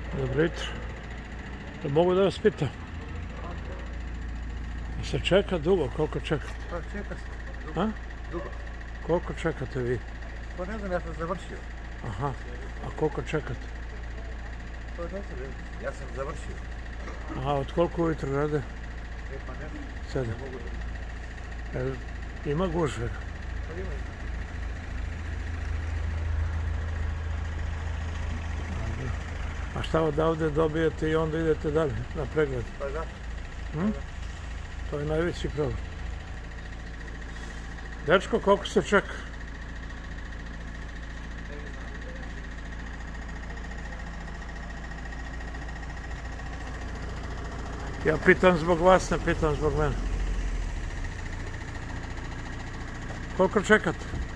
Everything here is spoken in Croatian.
Dobro jutro. Mogu da vas pitam? Se čeka dugo? Koliko čekate? Pa čeka se. Dugo. A? Dugo. Koliko čekate vi? Pa ne znam, ja sam završio. Aha. A koliko čekate? Pa ne znam, ja sam završio. Aha, od koliko ujutro rade? Pa ne znam. 7. Ne mogu da... Ima gužve? Pa ima. A šta odavde dobijete i onda idete dalje na pregled? Pa da. To je najveći problem. Dečko, koliko se čeka? Ja pitam zbog vas, ne pitam zbog mene. Koliko čekate?